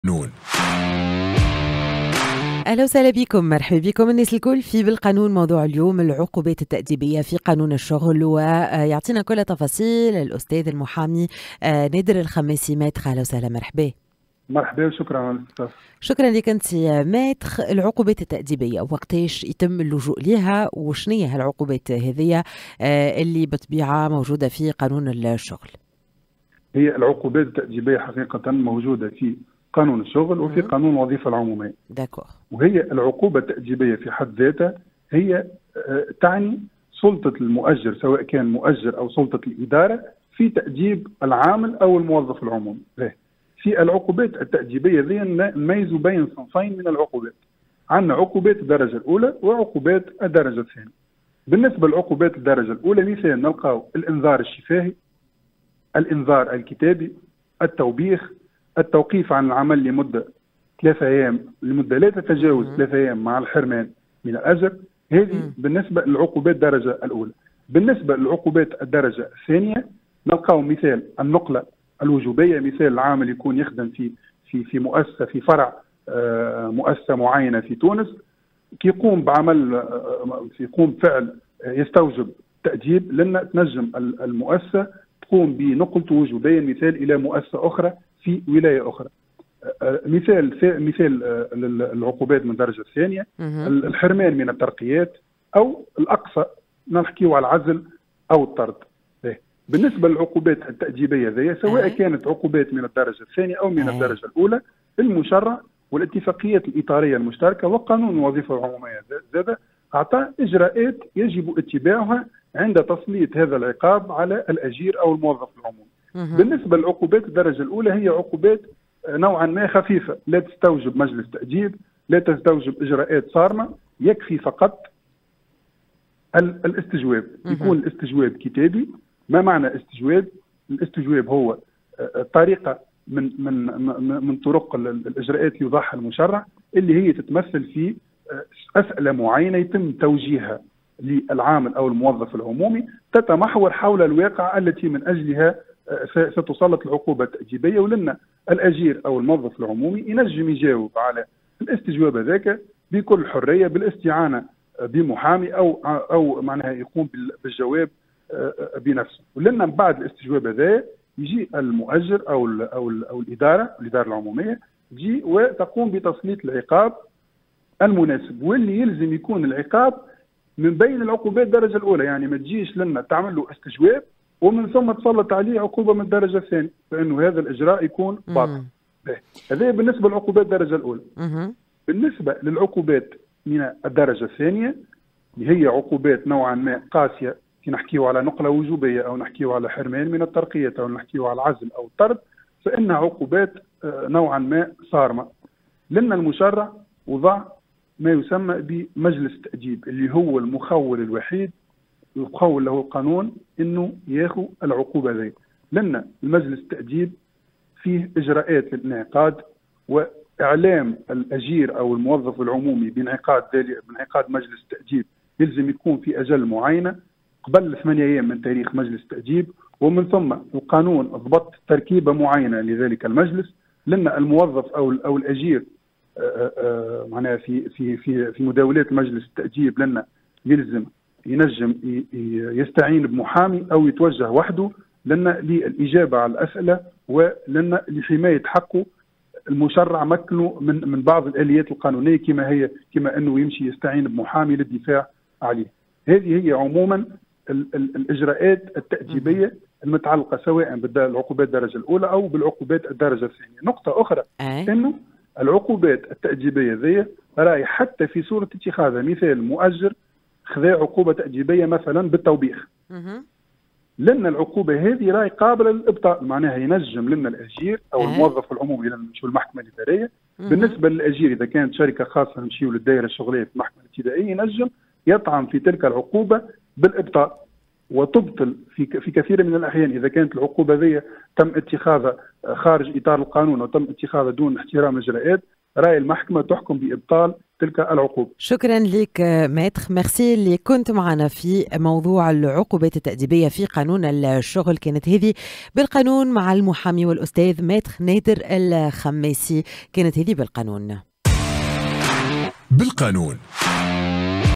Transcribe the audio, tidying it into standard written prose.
نون. أهلا وسهلا بكم، مرحبا بكم الناس الكل في بالقانون. موضوع اليوم العقوبات التأديبية في قانون الشغل، ويعطينا كل تفاصيل الأستاذ المحامي نادر الخماسي. ماتخ، أهلا وسهلا، مرحبا. مرحبا وشكرا على الاستضافة. شكرا لك أنت ماتخ. العقوبات التأديبية وقتاش يتم اللجوء لها، وشنية هالعقوبات هذه اللي بطبيعة موجودة في قانون الشغل؟ هي العقوبات التأديبية حقيقة موجودة في قانون الشغل وفي قانون الوظيفة العمومية. داكور. وهي العقوبة التأديبية في حد ذاتها هي تعني سلطة المؤجر، سواء كان مؤجر أو سلطة الإدارة، في تأديب العامل أو الموظف العمومي. في العقوبات التأديبية ذي نميز بين صنفين من العقوبات. عندنا عقوبات الدرجة الأولى وعقوبات الدرجة الثانية. بالنسبة لعقوبات الدرجة الأولى مثال نلقاو الإنذار الشفاهي، الإنذار الكتابي، التوبيخ، التوقيف عن العمل لمدة 3 أيام، لمدة لا تتجاوز 3 أيام مع الحرمان من الأجر. هذه بالنسبة للعقوبات الدرجة الأولى. بالنسبة للعقوبات الدرجة الثانية نلقاو مثال النقلة الوجوبية، مثال العامل يكون يخدم في مؤسسة، في فرع مؤسسة معينة في تونس، كي يقوم بعمل يقوم بفعل يستوجب تأديب، لأن تنجم المؤسسة تقوم بنقلته وجوبيا مثال إلى مؤسسة أخرى في ولاية أخرى. مثال العقوبات من الدرجة الثانية الحرمان من الترقيات، أو الأقصى نحكيه على العزل أو الطرد. بالنسبة للعقوبات التأديبية ذي، سواء كانت عقوبات من الدرجة الثانية أو من الدرجة الأولى، المشرع والاتفاقيات الإطارية المشتركة وقانون الوظيفة العمومية زاد أعطى إجراءات يجب اتباعها عند تسليط هذا العقاب على الأجير أو الموظف العمومي. بالنسبة للعقوبات الدرجة الأولى هي عقوبات نوعا ما خفيفة، لا تستوجب مجلس تأديب، لا تستوجب إجراءات صارمة، يكفي فقط الاستجواب. يكون الاستجواب كتابي. ما معنى استجواب؟ الاستجواب هو طريقة من طرق الإجراءات اللي يوضعها المشرع، اللي هي تتمثل في أسئلة معينة يتم توجيهها للعامل أو الموظف العمومي، تتمحور حول الواقع التي من أجلها ستسلط العقوبة التأديبية، ولأن الأجير أو الموظف العمومي ينجم يجاوب على الاستجواب ذاك بكل حرية بالاستعانة بمحامي أو معناها يقوم بالجواب بنفسه. ولأن بعد الاستجواب هذا يجي المؤجر أو الإدارة العمومية تجي وتقوم بتسليط العقاب المناسب، واللي يلزم يكون العقاب من بين العقوبات الدرجة الأولى. يعني ما تجيش لنا تعمل له استجواب ومن ثم تسلط عليه عقوبة من الدرجة الثانية، فإنه هذا الإجراء يكون باطل. هذا بالنسبة للعقوبات الدرجة الأولى. بالنسبة للعقوبات من الدرجة الثانية اللي هي عقوبات نوعا ما قاسية، كي نحكيه على نقلة وجوبية أو نحكيه على حرمان من الترقية أو نحكيه على العزل أو الطرد، فإنها عقوبات نوعا ما صارمة، لأن المشرع وضع ما يسمى بمجلس التأديب، اللي هو المخول الوحيد يخول له القانون انه ياخذ العقوبه ذي. لان المجلس التأديب فيه اجراءات للانعقاد واعلام الاجير او الموظف العمومي بانعقاد مجلس التأديب. يلزم يكون في اجل معينه قبل 8 ايام من تاريخ مجلس التأديب، ومن ثم القانون ضبط تركيبه معينه لذلك المجلس، لان الموظف او الاجير معناها في مداولات مجلس التأديب لان ينجم يستعين بمحامي او يتوجه وحده، لان للاجابه على الاسئله ولان لحمايه حقه المشرع مكنه من بعض الاليات القانونيه كما انه يمشي يستعين بمحامي للدفاع عليه. هذه هي عموما الاجراءات التأديبيه المتعلقه سواء بالعقوبات الدرجه الاولى او بالعقوبات الدرجه الثانيه. نقطه اخرى انه العقوبات التأديبيه ذي راي حتى في صوره اتخاذها، مثال مؤجر خذا عقوبة تأديبية مثلا بالتوبيخ، لأن العقوبة هذه راي قابلة للإبطاء، معناها ينجم لنا الأجير أو الموظف العمومي لما نمشيو المحكمة الإدارية. بالنسبة للأجير إذا كانت شركة خاصة نمشيو للدائرة الشغلية في المحكمة الابتدائية، ينجم يطعن في تلك العقوبة بالإبطاء وتبطل في كثير من الأحيان إذا كانت العقوبة ذي تم اتخاذها خارج إطار القانون وتم اتخاذها دون احترام الإجراءات. رأي المحكمة تحكم بإبطال تلك العقوبة. شكرا لك ماتخ، ميرسي اللي كنت معنا في موضوع العقوبات التأديبية في قانون الشغل. كانت هذه بالقانون مع المحامي والأستاذ ماتخ نادر الخماسي. كانت هذه بالقانون.